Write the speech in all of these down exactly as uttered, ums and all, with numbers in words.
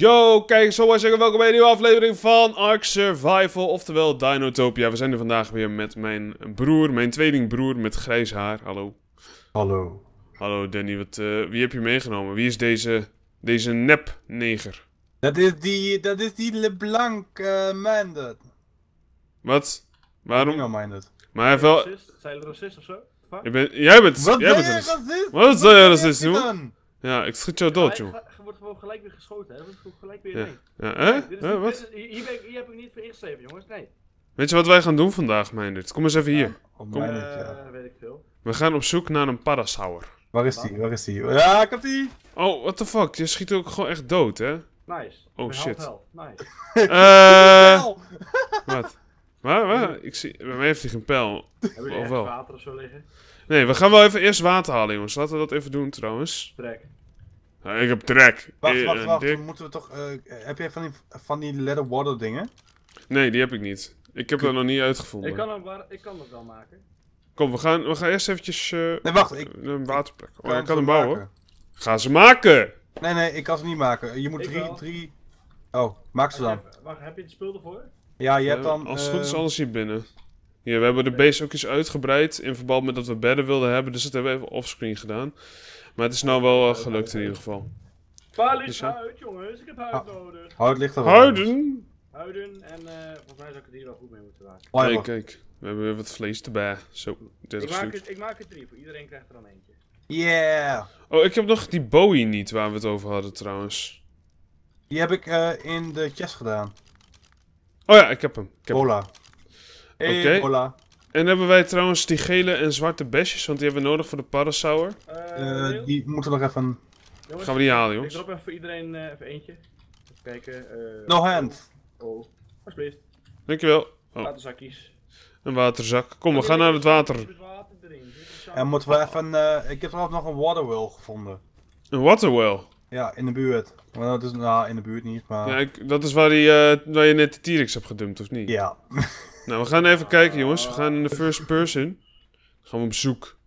Yo, kijk, zo maar zeggen, welkom bij een nieuwe aflevering van Ark Survival, oftewel Dinotopia. We zijn er vandaag weer met mijn broer, mijn tweelingbroer met grijs haar. Hallo. Hallo. Hallo Danny, wat, uh, wie heb je meegenomen? Wie is deze, deze nep-neger? Dat is die, dat is die LeBlanc uh, Minded. Wat? Waarom? No Minded. Maar hij heeft wel... Zijn jullie racist of zo? Je bent, jij bent... Wat jij ben bent je racist? Wat ben je racist, jongen? Ja, ik schiet jou dood, joh. Je wordt gewoon gelijk weer geschoten, hè? Je wordt gewoon gelijk weer Ja, nee. ja hè? Nee, dit is Hè, niet- wat? dit is- hier, ben ik, hier heb ik niet voor ingeschreven, jongens. Nee. Weet je wat wij gaan doen vandaag, Meindert? Kom eens even hier. Op Kom. Minded, Eh, ja. weet ik veel. We gaan op zoek naar een parasaur. Waar is die? Waar is die? Ja, ik heb die! Oh, what the fuck? Je schiet ook gewoon echt dood, hè? Nice. Oh, Ik ben shit. half health. Nice. Eh... Wel. Wat? Waar, waar? Ik zie... Bij mij heeft hij geen pijl. Hebben jullie Of echt wel? water of zo liggen? Nee, we gaan wel even eerst water halen, jongens. Laten we dat even doen, trouwens. Trek. Ja, ik heb trek. Wacht, Eh, wacht, wacht. dik. Dan moeten we toch... Uh, heb jij van die, van die leather water dingen? Nee, die heb ik niet. Ik heb dat nog niet uitgevonden. Ik kan, hem, waar- ik kan dat wel maken. Kom, we gaan, we gaan eerst eventjes uh, Nee, wacht. Ik een waterplek. Oh, kan ik kan ze hem bouwen. maken. Ga ze maken! Nee, nee, ik kan ze niet maken. Je moet Ik drie, wel. drie... Oh, maak ze dan. Heb, wacht, heb je het spul ervoor? Ja, je hebt Eh, dan... Als het goed is, eh, alles hier binnen. Hier, we hebben de base ook eens uitgebreid. In verband met dat we bedden wilden hebben. Dus dat hebben we even offscreen gedaan. Maar het is nou wel uh, gelukt in ieder geval. Waar ligt Dus ja. huid, jongens? Ik heb huid Ah. nodig. Hout ligt er wel. Huiden! Huiden en eh volgens mij zou ik het hier wel goed mee moeten maken. Oh, ja, Kijk, wacht. kijk. We hebben weer wat vlees erbij. Zo, Ik dertig maak, stuk. het, ik maak het drie, voor iedereen krijgt er dan eentje. Yeah! Oh, ik heb nog die Bowie niet waar we het over hadden trouwens. Die heb ik uh, in de chest gedaan. Oh ja, ik heb hem. Ik heb hem. Bola. Hey, Oké. Bola. En hebben wij trouwens die gele en zwarte besjes, want die hebben we nodig voor de parasaur. Eh, Uh, die moeten nog even... jongens, Gaan we die halen, Ik jongens? drop even voor iedereen uh, even eentje. Even kijken. Uh, No hand. Oh, alsjeblieft. Dankjewel. Oh, Waterzakjes. een waterzak. Kom, we gaan naar het water. Er zit water erin. Er zit een zak. En moeten we even... Uh, ik heb trouwens nog een waterwell gevonden. Een waterwell. Ja, in de buurt. Maar dat is, nou, in de buurt niet, maar... Ja, ik, dat is waar, die, uh, waar je net de T-Rex hebt gedumpt, of niet? Ja. Nou, we gaan even kijken, jongens. We gaan in de first person. Gaan we op zoek.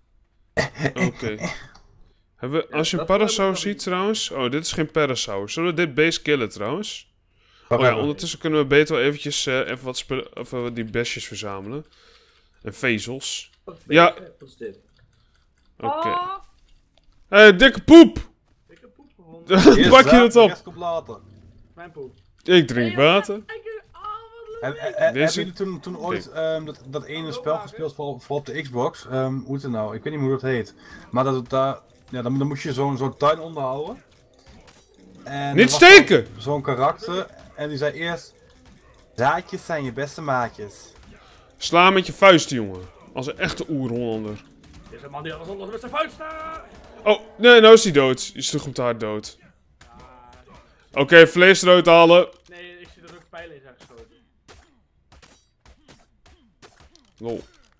Oké. Hebben we, als je een dat hebben parasaur we ziet nog trouwens... Oh, dit is geen parasaur. Zullen we dit beest killen trouwens? Wacht Oh ja, even. ondertussen kunnen we beter wel eventjes uh, even wat spullen, even die besjes verzamelen. En vezels. Wat Ja. ben je- Wat is dit? Oké. Ah, Hé, hey, dikke poep! ik heb poep gevonden. Eerst Pak je zaad, dat de op? rest komt later. Mijn poep. Ik drink water. Kijk, ah, wat En, leuk. en, en, Deze- hebben jullie toen, toen ooit ehm, dat, dat ene spel gespeeld voor, voor op de Xbox? Ehm, hoe is het nou? Ik weet niet hoe dat heet. Maar dat het daar... Ja, dan, dan moest je zo'n zo'n tuin onderhouden. En Niet er was steken! zo'n- Zo'n karakter. En die zei eerst... Zaadjes zijn je beste maatjes. Sla met je vuisten, jongen. Als een echte oer-Hollander. Dit is een man die alles onder met zijn vuist staat. Oh, nee, nou is hij dood. Je sloeg hem te hard dood. Oké, vlees eruit halen. Nee, ik zie dat ook pijlen in zijn geschoten. Lol.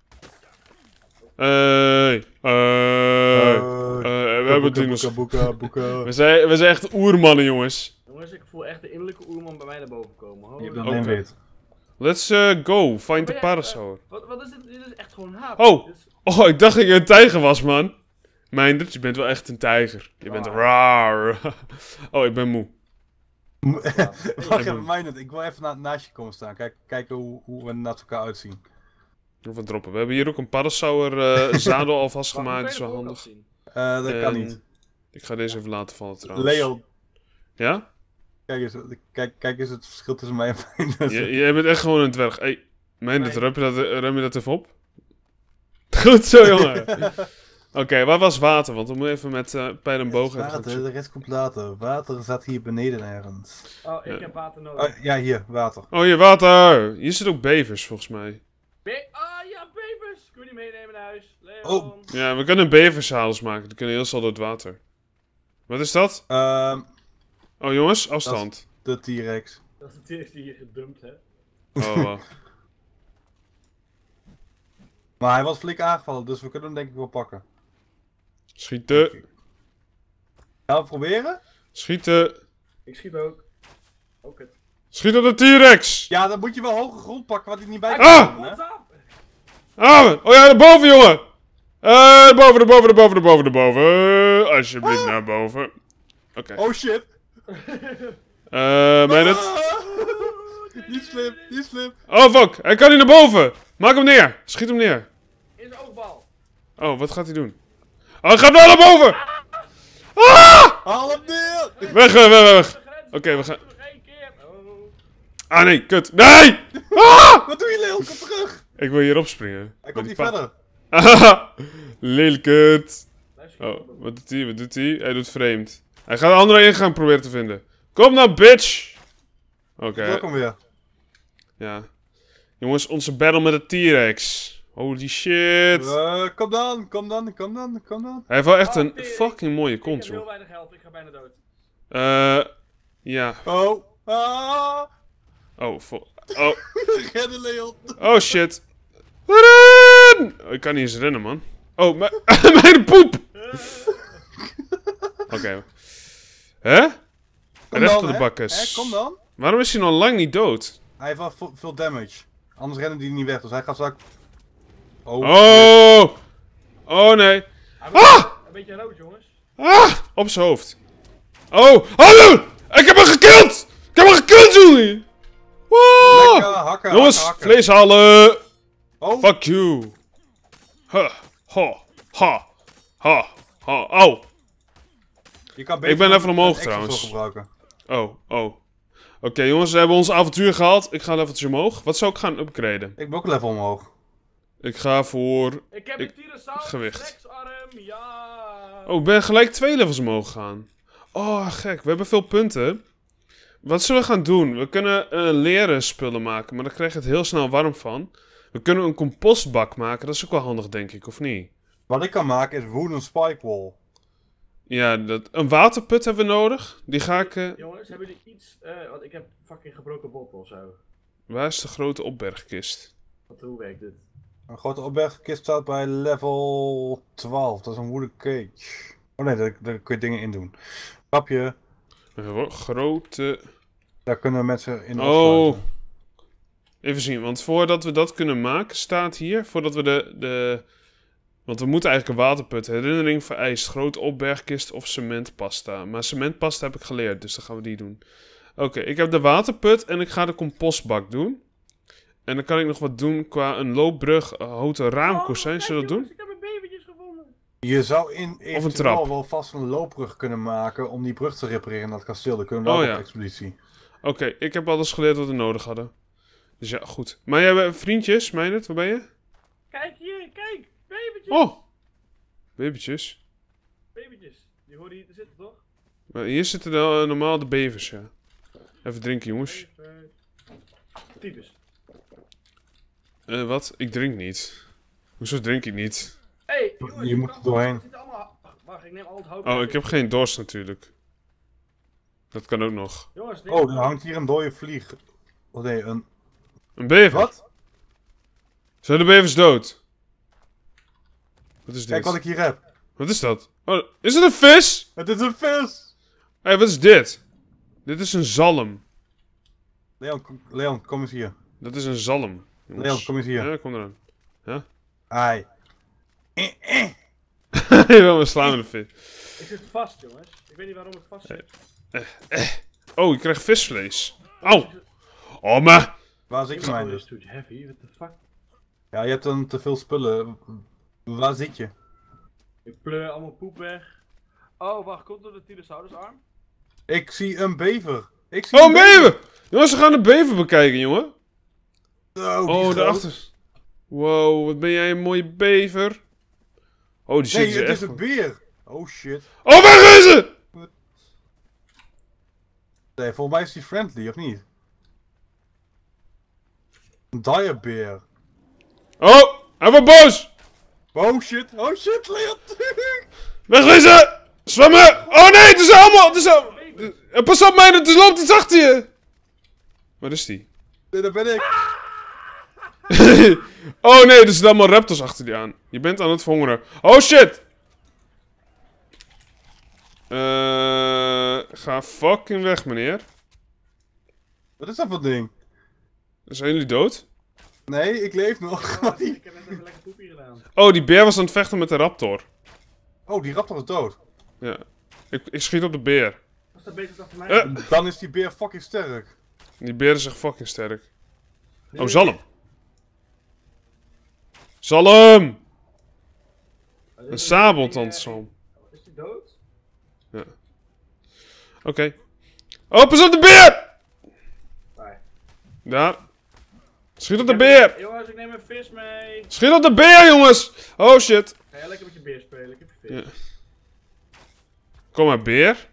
Hey. Hey. Eh, we hebben boeken, dino's. boeken, boeken, boeken. We zijn, we zijn echt oermannen, jongens. Jongens, ik voel echt de innerlijke oerman bij mij naar boven komen. Holy Je hebt dat Oké. alleen weet. Let's uh, go. Find the Ben jij, parasaur. eh, wat, wat is dit? Dit is echt gewoon haap. Oh. Dit is- Oh, ik dacht dat je een tijger was, man. Meindert, je bent wel echt een tijger. Je bent raar. Oh, ik ben moe. Wacht even, Minded. Ik wil even na, naast je komen staan. Kijk, kijken hoe, hoe we naast elkaar uitzien. Even droppen. We hebben hier ook een parasaur uh, zadel alvast Wacht, gemaakt. hoe Dat is kan wel je de voorkant handig. zien? Eh, dat kan En niet. Ik ga deze even laten vallen trouwens. Leo, Ja? kijk eens, kijk, kijk eens het verschil tussen mij en Minded. J- jij bent echt gewoon een dwerg. Hey, Meindert, ruim je, dat, ruim je dat even op? Goed zo, jongen. Oké, waar was water? Want we moeten even met uh, pijl en boog even gaan Water, zoeken. de rest komt later. Water zat hier beneden ergens. Oh, ik Ja. heb water nodig. Oh, ja, hier, water. Oh, hier, water! Hier zitten ook bevers, volgens mij. Be ah ja, bevers! Kun je die meenemen naar huis? Leon. Oh. Ja, we kunnen beversadels maken. Die kunnen heel snel door het water. Wat is dat? Ehm, Oh, jongens, afstand. de T-Rex. Dat is de T-Rex die je gedumpt hebt. Oh, wacht. Maar hij was flink aangevallen, dus we kunnen hem denk ik wel pakken. Schieten. Gaan we proberen? Schieten. Ik schiet ook. Ook het. Schiet op de T-Rex! Ja, dan moet je wel hoge grond pakken wat hij niet bij Ah! kan komen, hè? What's up? Ah! Oh ja, naar boven, jongen! Eh, naar boven, naar boven, naar boven, naar boven, naar boven. Alsjeblieft, naar boven. Oké. Oh shit! Eh, ben je het? Ah! Niet slim, niet slim. Oh, fuck. Hij kan niet naar boven. Maak hem neer. Schiet hem neer. In zijn oogbal. Oh, wat gaat hij doen? Oh, hij gaat wel naar boven. Ah! Haal hem neer! Weg, weg, weg, weg. Oké, we gaan... Ah, nee, kut. Nee! Ah! Wat doe je, Leon? Kom terug! Ik wil hierop springen. Hij komt niet Met die verder. pa- Haha. Lelijkut. Oh, wat doet hij? Wat doet hij? Hij doet vreemd. Hij gaat een andere ingang proberen te vinden. Kom nou, bitch! Oké. Druk hem weer. Ja. Jongens, onze battle met de T-Rex. Holy shit. Uh, kom dan, kom dan, kom dan, kom dan. Hij heeft wel echt Oh, een tering. fucking mooie Ik kont, heb heel joh. weinig geld, ik ga bijna dood. Eh, ja. Oh. Ah. Oh, vo- oh. Redden, Leon. Oh, shit. Ren! Oh, ik kan niet eens rennen, man. Oh, mijn, mijn poep! Oké. Okay. Hè? Kom Recht dan, op de hè? bakkes. Hè, kom dan. Waarom is hij nog lang niet dood? Hij heeft wel vo- veel damage. Anders rennen die niet weg, dus hij gaat straks... Oh. Oh! Oh, nee. Hij Ah! wordt Een beetje rood, jongens. Ah! Op zijn hoofd. Oh! Hallo! Ik heb hem gekild! Ik heb hem gekild, Julie! Wow! Lekker, hakken, Jongens, hakken, hakken. vlees halen! Oh, Fuck you! Ha! Ha! Ha! Ha! Ha! Au! je kan Ik ben een- even omhoog een extra trouwens. veel gebruiken. Oh, oh. Oké, jongens, we hebben ons avontuur gehaald. Ik ga een leveltje omhoog. Wat zou ik gaan upgraden? Ik ben ook een level omhoog. Ik ga voor... Ik heb Ik- een Tyrannosaurus gewicht. Rex-arm, ja. Oh, ik ben gelijk twee levels omhoog gegaan. Oh, gek. We hebben veel punten. Wat zullen we gaan doen? We kunnen eh, leren spullen maken, maar daar krijg je het heel snel warm van. We kunnen een compostbak maken. Dat is ook wel handig, denk ik, of niet? Wat ik kan maken is wooden spike wall. Ja, dat, een waterput hebben we nodig. Die ga ik... eh, Jongens, hebben jullie iets, eh, want ik heb fucking gebroken botten of zo. waar is de grote opbergkist? Wat, hoe werkt dit? Een grote opbergkist staat bij level twaalf. Dat is een wooden cage. Oh nee, daar, daar kun je dingen in doen. Grapje, Een grote... daar kunnen mensen in Oh. opsluiten. Even zien, want voordat we dat kunnen maken, staat hier... Voordat we de... de want we moeten eigenlijk een waterput. Herinnering vereist grote opbergkist of cementpasta. Maar cementpasta heb ik geleerd, dus dan gaan we die doen. Oké, ik heb de waterput en ik ga de compostbak doen. En dan kan ik nog wat doen qua een loopbrug, een houten raamkozijn. Zullen we dat doen? Ik heb een babytjes gevonden. Je zou in eventueel trap. wel vast een loopbrug kunnen maken om die brug te repareren in dat kasteel. Dan kunnen we Oh, wel ja. op expeditie. Oké, ik heb alles geleerd wat we nodig hadden. Dus ja, goed. Maar jij hebt vriendjes, Meijnerd, waar ben je? Kijk hier, kijk. Babytjes. Oh! Babytjes. Babytjes. Die horen hier te zitten, toch? Maar hier zitten de, eh, normaal de bevers, ja. Even drinken, jongens. Even... Types. Eh, wat? Ik drink niet. Hoezo drink ik niet? Hé, hey, jongens. Je moet kan- er doorheen. er zitten allemaal... Ach, wacht, ik neem al het hout. Oh, ik heb geen dorst natuurlijk. Dat kan ook nog. Jongens, neem Oh, er hangt hier een dode vlieg. Oh nee, een... Een bever? Wat? Zijn de bevers dood? Wat is dit? Kijk wat ik hier heb. Wat is dat? Oh, is het een vis? Het is een vis! Hé, hey, wat is dit? Dit is een zalm. Leon, kom, Leon, kom eens hier. Dat is een zalm. jongens. Leon, kom eens hier. Ja, kom eraan. Ai. Eh, eh. Je wil me slaan met een vis. Ik zit vast, jongens. Ik weet niet waarom ik vast zit. Oh, ik krijg visvlees. Au! Oh, maar... Waar zit je, mijn is dus? too heavy, what the fuck? Ja, je hebt dan te veel spullen. Waar zit je? Ik pleur allemaal poep weg. Oh, wacht, komt door de Tyrannosaurus arm? Ik zie een bever. Ik zie Oh, een bever! Jongens, we gaan de bever bekijken, jongen. Oh, die Oh, groot. daarachter. Wow, wat ben jij een mooie bever. Oh, die Nee, zit er het echt... is een beer. Oh shit. Oh, waar is ze? Nee, volgens mij is die friendly, of niet? Een dire beer. Oh, hij wordt boos. Oh shit, oh shit, Leon. Wegwezen! Zwemmen! Oh nee, het is allemaal... Het is allemaal... Eh, Pas op, mij, het loopt iets achter je. Waar is die? Nee, daar ben ik. Oh nee, er zitten allemaal raptors achter die aan. Je bent aan het verhongeren. Oh shit! Eh, ga fucking weg, meneer. Wat is dat voor ding? Zijn jullie dood? Nee, ik leef nog. Maar die- Ik heb net even lekker poepie gedaan. Oh, die beer was aan het vechten met de raptor. Oh, die raptor is dood. Ja. Ik, ik schiet op de beer. Wat Dat beest is achter mij. Eh. Dan is die beer fucking sterk. Die beer is echt fucking sterk. Nee, Oh, zalm. Zalm! Oh, dit Een is sabeltandzalm. Is die dood? Ja. Oké. Okay. Oh, pas op de beer! Nee. Daar. Schiet op de beer! Jongens, ik neem een vis mee. Schiet op de beer, jongens! Oh shit. Ga jij lekker met je beer spelen? Ik heb je vis. Ja. Kom maar, beer.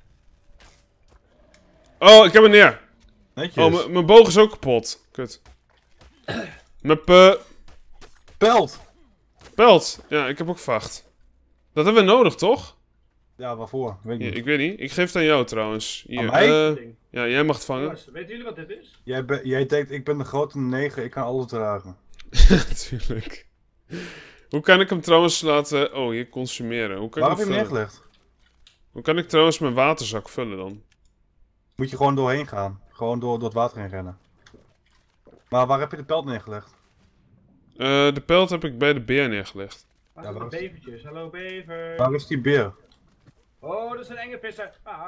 Oh, ik heb hem neer. Netjes. Oh, mijn boog is ook kapot. Kut. Mijn pe... Pelt! Pelt. Ja, ik heb ook vacht. Dat hebben we nodig, toch? Ja, waarvoor? Weet ik Ja, niet. ik weet niet. Ik geef het aan jou trouwens. Hier, Aan mij? eh, ja, jij mag het vangen. Jongens, weten jullie wat dit is? Jij, be- jij denkt, ik ben de grote negen, ik kan alles dragen. Natuurlijk. Hoe kan ik hem trouwens laten... Oh, hier consumeren. Hoe kan Waar ik heb je hem hem vullen? neergelegd? Hoe kan ik trouwens mijn waterzak vullen dan? Moet je gewoon doorheen gaan. Gewoon door, door het water heen rennen. Maar waar heb je de pelt neergelegd? Eh, de pelt heb ik bij de beer neergelegd. Waar Ja, zijn de waar is- bevertjes? Hallo bever. Waar is die beer? Oh, dat zijn enge vissen. Ah.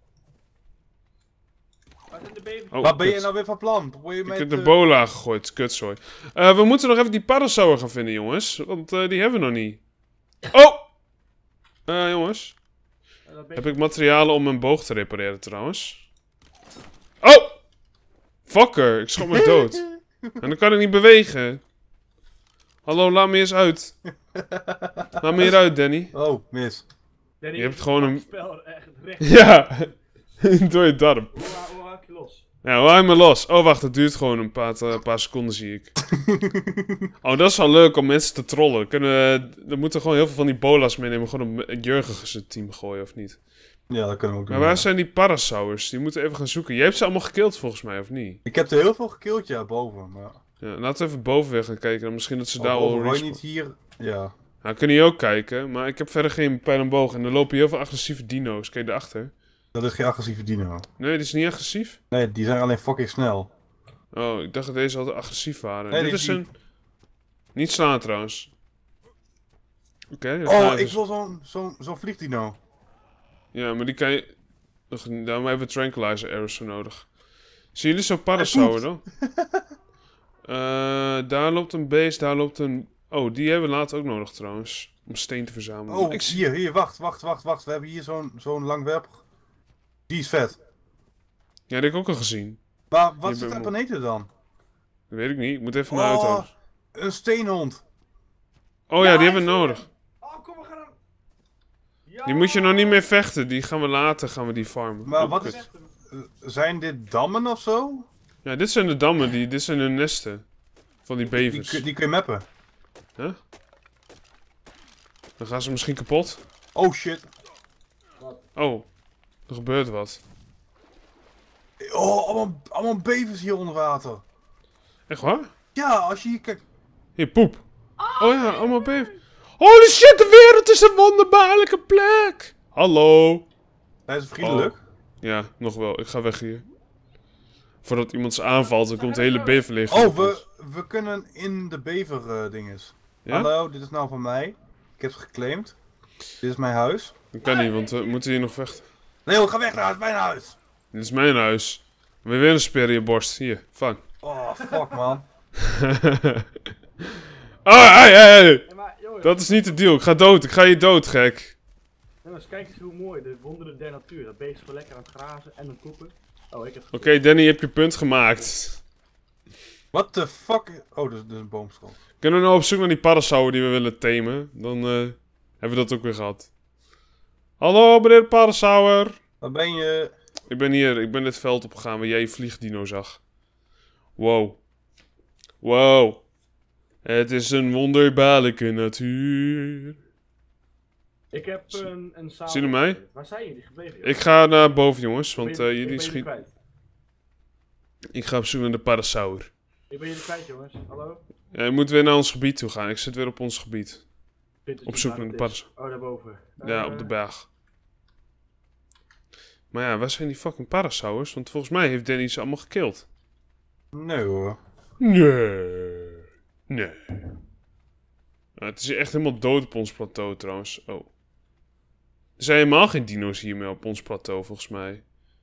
Waar zijn de bevertjes? Oh, Waar ben je kut. nou weer van plan? Probeer je Ik met, heb de eh, bola gegooid, kutzooi. Eh, we moeten nog even die parasauer gaan vinden, jongens. Want eh, die hebben we nog niet. Oh! Eh, jongens. Eh, dat Heb ik materialen om mijn boog te repareren, trouwens? Oh! Fucker, ik schot me dood. En dan kan ik niet bewegen. Hallo, laat me eens uit. Laat me hieruit, Danny. Oh, mis. Danny, Je hebt gewoon een- spel echt recht. Ja, door je darm. Hoe ha- hoe haak je los? Ja, hoe haal je me los? Oh, wacht, het duurt gewoon een paar, een paar seconden, zie ik. Oh, dat is wel leuk om mensen te trollen. Kunnen we, dan moeten we gewoon heel veel van die bola's meenemen. Gewoon op Jurgen zijn team gooien, of niet? Ja, dat kunnen we ook doen. Maar waar ja. zijn die parasauers? Die moeten we even gaan zoeken. Jij hebt ze allemaal gekild, volgens mij, of niet? Ik heb er heel veel gekild, ja, boven. Maar... Ja, laten we even boven gaan kijken. Dan misschien dat ze daar Oh, al boven, wou je respawn- niet hier... Ja. Nou, kunnen hier ook kijken. Maar ik heb verder geen pijl en boog. En er lopen hier heel veel agressieve dino's. Kijk daarachter. Dat is geen agressieve dino. Nee, die is niet agressief. Nee, die zijn alleen fucking snel. Oh, ik dacht dat deze altijd agressief waren. Nee, Dit die- is een... Niet slaan trouwens. Oké. dan Oh, gaan we ik dus- wil zo'n zo'n zo'n vliegdino. Ja, maar die kan je... Nog- Daarom hebben we tranquilizer arrows voor nodig. Zien jullie zo'n parasauer dan? Eh, daar loopt een beest, daar loopt een... Oh, die hebben we later ook nodig trouwens. Om steen te verzamelen. Oh, ik zie... hier, hier, wacht, wacht, wacht, wacht. We hebben hier zo'n zo'n langwerp. Die is vet. Ja, die heb ik ook al gezien. Maar wat Je is bent dat moe. planeten dan? Dat weet ik niet. Ik moet even naar de Oh, auto. een steenhond. Oh ja, die hebben we hij is er. nodig. Oh, kom, we gaan hem. Ja! Die moet je nog niet meer vechten. Die gaan we later gaan we die farmen. Maar Oh, wat kut. is... eh, Zijn dit dammen of zo? Ja, dit zijn de dammen. Die, dit zijn hun nesten. Van die Die, bevers. kun- die kun je mappen. Dan gaan ze misschien kapot. Oh shit. Oh, er gebeurt wat. Oh, allemaal, allemaal bevers hier onder water. Echt waar? Ja, als je hier kijkt. Hier, poep. Oh ja, allemaal bevers. Holy shit, de wereld is een wonderbaarlijke plek. Hallo. Hij is vriendelijk. Ja, nog wel. Ik ga weg hier. Voordat iemand ze aanvalt, dan komt de hele beverleger. Oh, op ons. we, we kunnen in de bever eh, dinges. Ja? Hallo, dit is nou van mij. Ik heb ze geclaimd. Dit is mijn huis. Dat kan niet, want we moeten hier nog vechten. Nee joh, ga weg naar het mijn huis. Dit is mijn huis. Wil je weer een speer in je borst? Hier, vang. Oh, fuck man. Ah, hey, hey, hey. Ja, maar, jongens, Dat is niet de deal. Ik ga dood. Ik ga je dood, gek. jongens, kijk eens hoe mooi. De wonderen der natuur. Dat beest is gewoon lekker aan het grazen en aan het poepen. Oh, ik heb het Oké, Danny, je hebt je punt gemaakt. What the fuck? Oh, dat is, dat is een boomschot. Kunnen we nou op zoek naar die parasauer die we willen tamen? Dan eh, hebben we dat ook weer gehad. Hallo, meneer parasauer. Waar ben je? Ik ben hier. Ik ben dit veld opgegaan waar jij je vliegdino zag. Wow. Wow. Het is een wonderbaarlijke natuur. Ik heb een, een saal. Zien jullie mij? Waar zijn jullie gebleven? jongens? Ik ga naar boven, jongens, Ben want je- eh, ik jullie ben schieten. kwijt. Ik ga op zoek naar de parasauer. Ik ben jullie kwijt, jongens. Hallo? Ja, je moet weer naar ons gebied toe gaan. Ik zit weer op ons gebied. Dit is Op niet zoek waar naar het de is. parasauer. Oh, daarboven. Ja, Eh, op de berg. Maar ja, waar zijn die fucking parasauers? Want volgens mij heeft Danny ze allemaal gekild. Nee hoor. Nee. Nee. Nou, het is hier echt helemaal dood op ons plateau trouwens. Oh. Er zijn helemaal geen dino's hier meer op ons plateau volgens mij.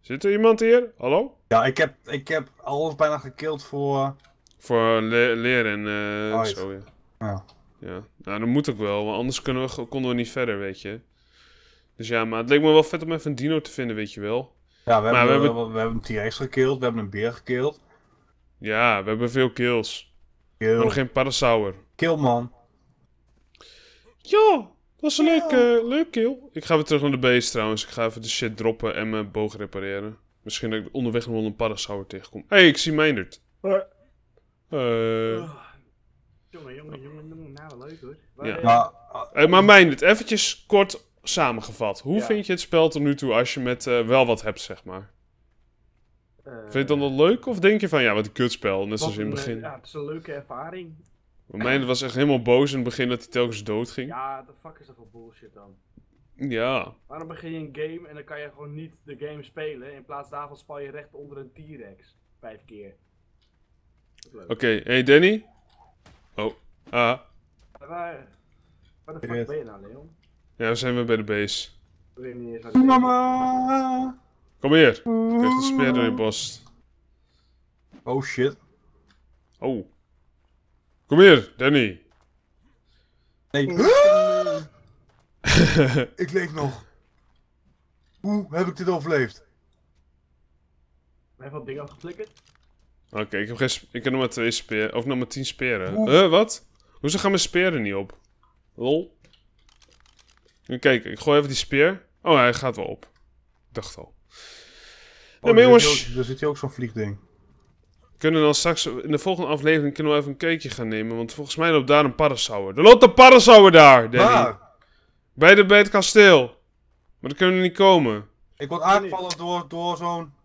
Zit er iemand hier? Hallo? Ja, ik heb, ik heb alles bijna gekild voor... Voor le leer en eh Right. zo, ja. Ja. Ja, nou dat moet ook wel, want anders kunnen we, konden we niet verder, weet je. Dus ja, maar het leek me wel vet om even een dino te vinden, weet je wel. Ja, we Maar hebben, we we hebben... we hebben een T-Rex gekild, we hebben een beer gekild. Ja, we hebben veel kills. Maar Kill, nog geen parasaur. kill man. Ja, dat was een leuk, eh, leuk kill. Ik ga weer terug naar de base trouwens. Ik ga even de shit droppen en mijn boog repareren. Misschien dat ik onderweg nog wel een parasaur tegenkom. Hé, hey, ik zie Meindert. Uh. Eh... Jongen, jongen, jongen, jongen, nou leuk hoor. Maar, Ja. eh, Maar, Hey, maar Meindert, eventjes kort samengevat. Hoe Ja. vind je het spel tot nu toe als je met eh, wel wat hebt, zeg maar? eh, Vind je het dan wel leuk? Of denk je van, ja, wat een kutspel, net zoals wat in het een, begin? eh, Ja, het is een leuke ervaring. Want Meindert was echt helemaal boos in het begin dat hij telkens dood ging. Ja, de fuck is dat voor bullshit dan? Ja. Waarom begin je een game en dan kan je gewoon niet de game spelen? In plaats daarvan spal je recht onder een T-Rex. Vijf keer. Dat is leuk. Oké, hey Danny. Oh, ah. Waar, waar de Ik fuck weet. ben je nou, Leon? Ja, we zijn weer bij de base. Ik weet niet eens waar de- mama! Kom hier. Ik krijg de speer door je borst. Oh shit. Oh. Kom hier, Danny. Nee. Ik leef nog. Hoe heb ik dit overleefd? Heb je wat dingen afgeflikkerd? Oké, ik heb geen sp- ik heb nog maar twee speren. Of nog maar tien speren. Oeh. Huh, wat? Hoezo gaan mijn speren niet op? Lol. Nu kijk, ik gooi even die speer. Oh, hij gaat wel op. Ik dacht al. Oh, Ja, maar er jongens, zit hier ook- Er zit hier ook zo'n vliegding. kunnen we dan straks in de volgende aflevering kunnen we even een kijkje gaan nemen. Want volgens mij loopt daar een parasaur. Er loopt een parasaur daar, Danny. Waar? Bij, de, bij het kasteel. Maar dan kunnen we niet komen. Ik word aangevallen door, door zo'n...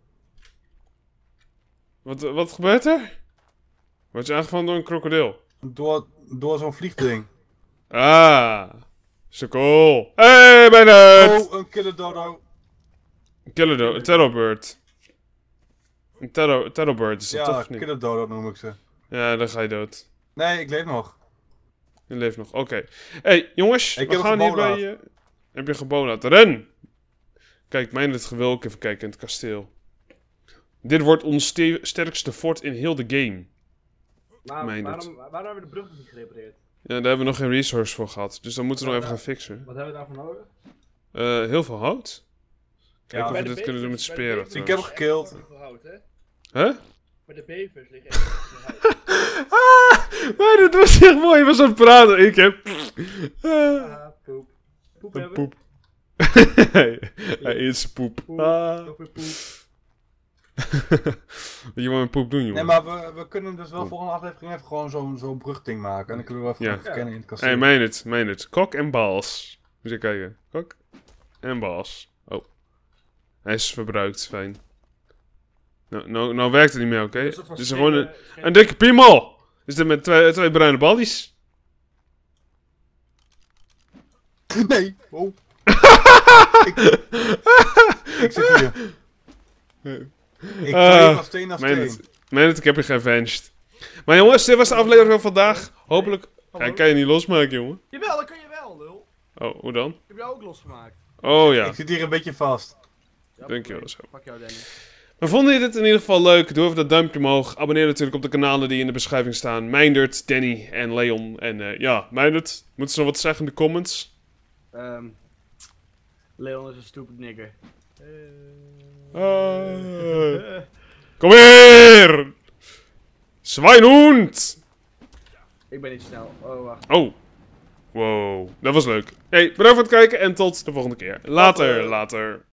Wat, wat gebeurt er? Word je aangevallen door een krokodil? Door, door zo'n vliegding. Ah. Zo cool. Hey, ben het! Oh, een killer dodo. Een killer do- een terrorbird. Een terror, terrorbird, is dat toch Ja, of niet? killer dodo noem ik ze. Ja, dan ga je dood. Nee, ik leef nog. Je leeft nog, oké. hey, jongens, Ik we heb gaan hier bij... gebonat. eh, heb je gebonat? Ren! Kijk, mijn het wil ik even kijken in het kasteel. Dit wordt ons ste- sterkste fort in heel de game. Maar Meen het. waarom, waarom hebben we de brug nog niet gerepareerd? Ja, daar hebben we nog geen resource voor gehad. Dus dan moeten we nog even gaan fixen. Wat hebben we daarvoor nodig? Eh, heel veel hout. Kijk Ja, of we Bij de dit kunnen doen met bevers- bij de speren. bevers Ik trouwens. heb gekild. echt veel hout, hè? Huh? Bij de bevers liggen echt veel hout. Ah, maar dat was echt mooi. Je was aan het praten. Ik heb... Ah, Ah, poep. Poep hebben. poep. Hij eet zijn poep. Poep. Ah. Nog weer poep. Wat je maar met poep doen, jongen. Nee, maar we, we kunnen dus wel volgende aflevering even gewoon zo'n zo'n brugding maken. En dan kunnen we even Ja. gaan verkennen in het kasteel. Hé, hey, meen het, meen het. Kok en baals. Moet je kijken. Kok en baals. Oh. Hij is verbruikt, fijn. Nou, nou, nou werkt het niet meer, oké? Een soort van Dit is gewoon een, schenen- een dikke piemel. Is dit met twee, twee bruine ballies? Nee! Oh. ik, ik zit hier. Ik ga Ah, hier van steen naar Meen steen. het, meen het, ik heb je geavenged. Maar jongens, dit was de aflevering van vandaag. Hopelijk... Ja, ik kan je niet losmaken, jongen. Jawel, dat kan je wel, lul. Oh, hoe dan? Ik heb jou ook losgemaakt. Oh ja, Ik zit hier een beetje vast. Ja, dankjewel zo. Pak jou, Danny. Maar vonden jullie dit in ieder geval leuk? Doe even dat duimpje omhoog. Abonneer natuurlijk op de kanalen die in de beschrijving staan. Meindert, Danny en Leon. En eh, ja, Meindert, moeten ze nog wat zeggen in de comments? Ehm Leon is een stupid nigger. Ah. Kom hier! Zwijnhond! Ik ben niet snel. Oh, wacht. Oh. Wow, dat was leuk. Hey, bedankt voor het kijken en tot de volgende keer. Later, later.